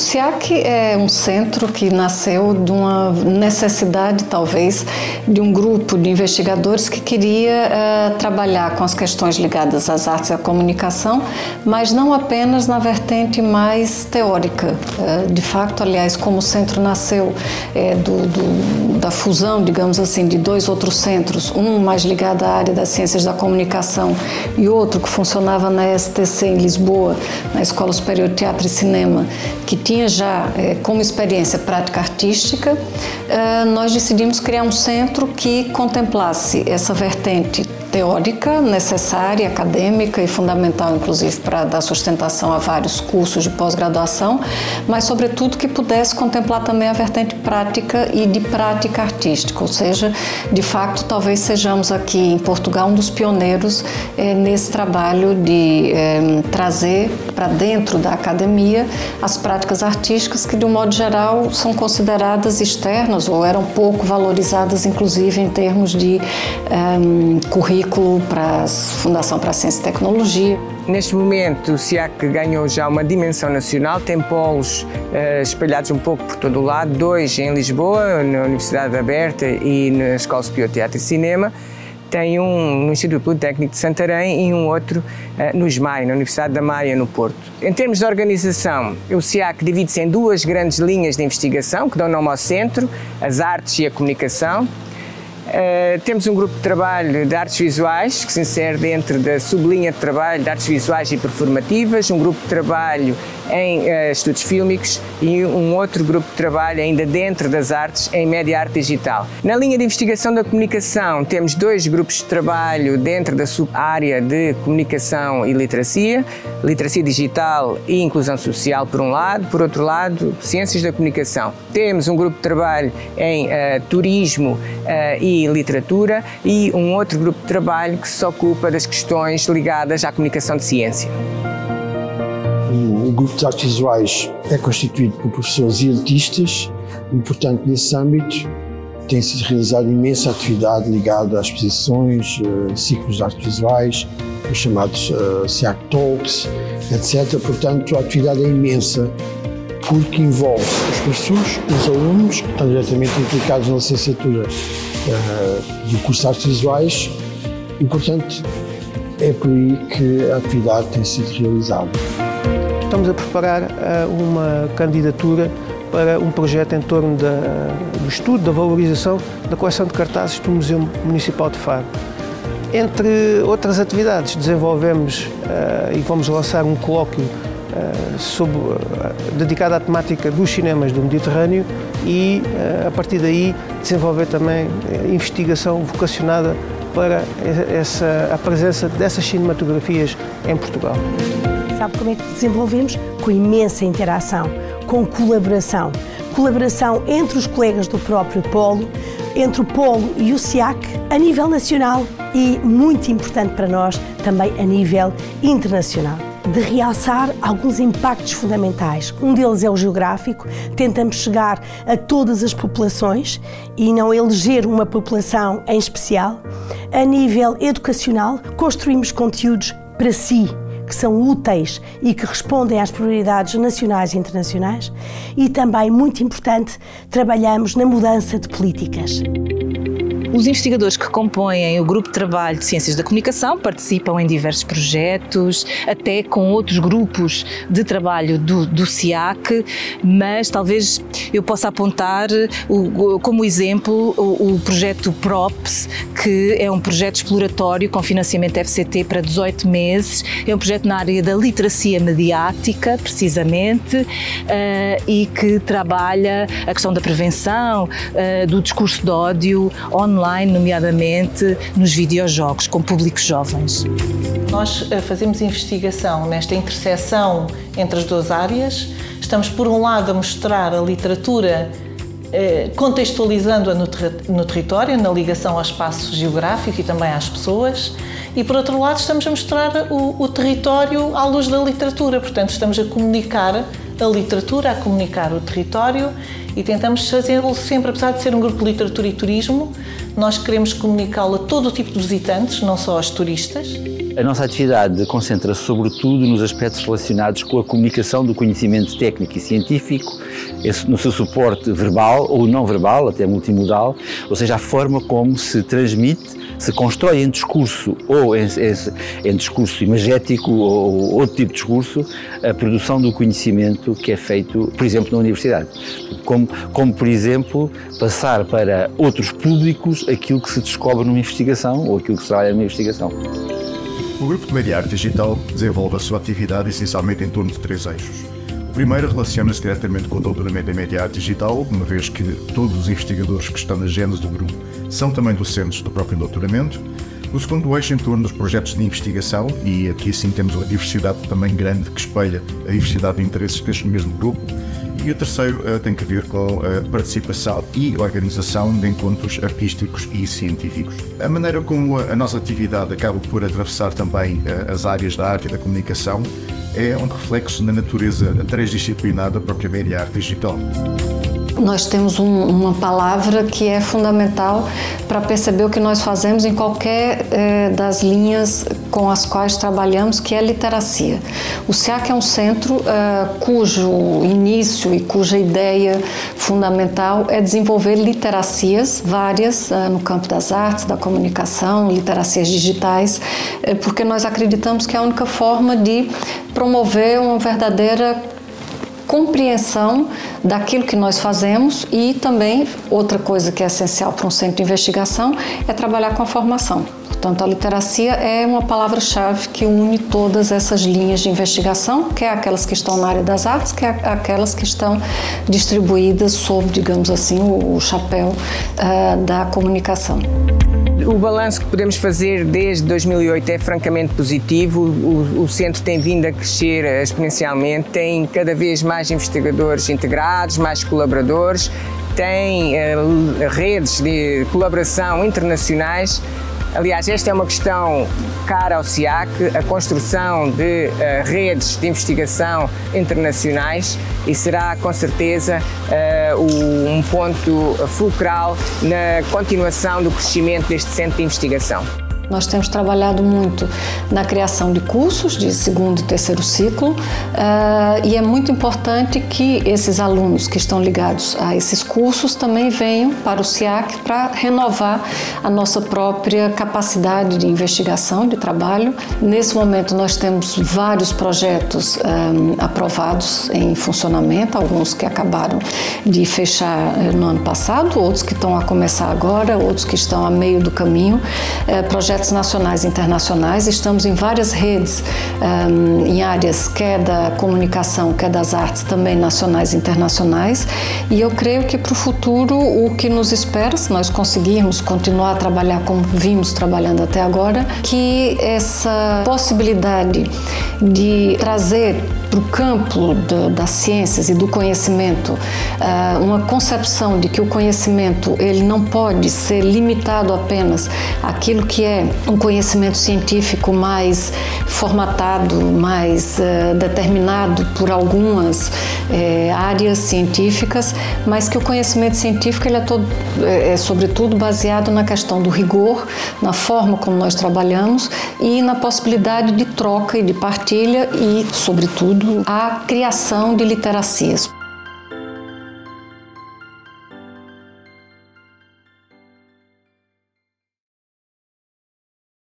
SEAC é um centro que nasceu de uma necessidade, talvez, de um grupo de investigadores que queria trabalhar com as questões ligadas às artes e à comunicação, mas não apenas na vertente mais teórica. De facto, aliás, como o centro nasceu da fusão, digamos assim, de dois outros centros, um mais ligado à área das ciências da comunicação e outro que funcionava na STC em Lisboa, na Escola Superior de Teatro e Cinema, que tinha já como experiência prática artística, nós decidimos criar um centro que contemplasse essa vertente teórica necessária, acadêmica e fundamental, inclusive, para dar sustentação a vários cursos de pós-graduação, mas, sobretudo, que pudesse contemplar também a vertente prática e de prática artística, ou seja, de fato, talvez sejamos aqui em Portugal um dos pioneiros nesse trabalho de trazer para dentro da academia as práticas artísticas que, de um modo geral, são consideradas externas ou eram pouco valorizadas, inclusive, em termos de currículo para a Fundação para a Ciência e Tecnologia. Neste momento, o SEAC ganhou já uma dimensão nacional, tem polos espalhados um pouco por todo o lado, 2 em Lisboa, na Universidade Aberta e na Escola Superior de Teatro e Cinema, tem um no Instituto Politécnico de Santarém e um outro no SMAI, na Universidade da Maia, no Porto. Em termos de organização, o SEAC divide-se em 2 grandes linhas de investigação que dão nome ao centro, as artes e a comunicação. Temos um grupo de trabalho de artes visuais, que se insere dentro da sublinha de trabalho de artes visuais e performativas, um grupo de trabalho em estudos fílmicos e um outro grupo de trabalho ainda dentro das artes em média arte digital. Na linha de investigação da comunicação temos 2 grupos de trabalho dentro da sub-área de comunicação e literacia digital e inclusão social por um lado, por outro lado, ciências da comunicação. Temos um grupo de trabalho em turismo e literatura e um outro grupo de trabalho que se ocupa das questões ligadas à comunicação de ciência. O grupo de artes visuais é constituído por professores e artistas e, portanto, nesse âmbito tem sido realizada imensa atividade ligada às exposições, ciclos de artes visuais, os chamados SEAC Talks, etc. Portanto, a atividade é imensa porque envolve os professores, os alunos que estão diretamente implicados na licenciatura do curso de artes visuais e, portanto, é por aí que a atividade tem sido realizada. Estamos a preparar uma candidatura para um projeto em torno do estudo, da valorização da coleção de cartazes do Museu Municipal de Faro. Entre outras atividades, desenvolvemos e vamos lançar um colóquio dedicado à temática dos cinemas do Mediterrâneo e, a partir daí, desenvolver também investigação vocacionada para a presença dessas cinematografias em Portugal. Sabe como é que desenvolvemos? Com imensa interação, com colaboração. Colaboração entre os colegas do próprio polo, entre o polo e o SEAC, a nível nacional e, muito importante para nós, também a nível internacional. De realçar alguns impactos fundamentais. Um deles é o geográfico, tentamos chegar a todas as populações e não eleger uma população em especial. A nível educacional, construímos conteúdos para si, que são úteis e que respondem às prioridades nacionais e internacionais. E também, muito importante, trabalhamos na mudança de políticas. Os investigadores que compõem o Grupo de Trabalho de Ciências da Comunicação participam em diversos projetos, até com outros grupos de trabalho do SEAC, mas talvez eu possa apontar como exemplo o projeto PROPS, que é um projeto exploratório com financiamento FCT para 18 meses, é um projeto na área da literacia mediática, precisamente, e que trabalha a questão da prevenção, do discurso de ódio online, nomeadamente nos videojogos, com públicos jovens. Nós fazemos investigação nesta interseção entre as 2 áreas. Estamos, por um lado, a mostrar a literatura contextualizando-a no território, na ligação ao espaço geográfico e também às pessoas, e, por outro lado, estamos a mostrar o território à luz da literatura. Portanto, estamos a comunicar a literatura, a comunicar o território e tentamos fazê-lo sempre, apesar de ser um grupo de literatura e turismo, nós queremos comunicá-lo a todo o tipo de visitantes, não só aos turistas. A nossa atividade concentra-se sobretudo nos aspectos relacionados com a comunicação do conhecimento técnico e científico, no seu suporte verbal ou não verbal, até multimodal, ou seja, a forma como se transmite, se constrói em discurso ou em discurso imagético ou outro tipo de discurso, a produção do conhecimento que é feito, por exemplo, na universidade. Como por exemplo, passar para outros públicos aquilo que se descobre numa investigação ou aquilo que se trabalha numa investigação. O Grupo de Media Arte Digital desenvolve a sua atividade essencialmente em torno de 3 eixos. O primeiro relaciona-se diretamente com o doutoramento em Media Arte Digital, uma vez que todos os investigadores que estão na gênese do grupo são também docentes do próprio doutoramento. O segundo eixo em torno dos projetos de investigação, e aqui sim temos uma diversidade também grande que espelha a diversidade de interesses deste mesmo grupo. E o terceiro tem a ver com a participação e organização de encontros artísticos e científicos. A maneira como a nossa atividade acaba por atravessar também as áreas da arte e da comunicação é um reflexo na natureza transdisciplinar da própria Media Arte Digital. Nós temos uma palavra que é fundamental para perceber o que nós fazemos em qualquer das linhas com as quais trabalhamos, que é a literacia. O SEAC é um centro cujo início e cuja ideia fundamental é desenvolver literacias várias no campo das artes, da comunicação, literacias digitais, porque nós acreditamos que é a única forma de promover uma verdadeira compreensão daquilo que nós fazemos e também outra coisa que é essencial para um centro de investigação é trabalhar com a formação. Portanto, a literacia é uma palavra-chave que une todas essas linhas de investigação, quer aquelas que estão na área das artes, quer aquelas que estão distribuídas sob, digamos assim, o chapéu da comunicação. O balanço que podemos fazer desde 2008 é francamente positivo. O centro tem vindo a crescer exponencialmente, tem cada vez mais investigadores integrados, mais colaboradores, tem redes de colaboração internacionais. Aliás, esta é uma questão cara ao SEAC, a construção de redes de investigação internacionais, e será com certeza um ponto fulcral na continuação do crescimento deste centro de investigação. Nós temos trabalhado muito na criação de cursos de segundo e terceiro ciclo e é muito importante que esses alunos que estão ligados a esses cursos também venham para o SEAC para renovar a nossa própria capacidade de investigação, de trabalho. Nesse momento nós temos vários projetos aprovados em funcionamento, alguns que acabaram de fechar no ano passado, outros que estão a começar agora, outros que estão a meio do caminho, projetos nacionais e internacionais. Estamos em várias redes, em áreas quer da comunicação, quer das artes, também nacionais e internacionais, e eu creio que para o futuro o que nos espera, se nós conseguirmos continuar a trabalhar como vimos trabalhando até agora, que essa possibilidade de trazer para o campo das ciências e do conhecimento uma concepção de que o conhecimento ele não pode ser limitado apenas àquilo que é um conhecimento científico mais formatado, mais determinado por algumas áreas científicas, mas que o conhecimento científico ele é sobretudo baseado na questão do rigor, na forma como nós trabalhamos e na possibilidade de troca e de partilha e, sobretudo, a criação de literacias.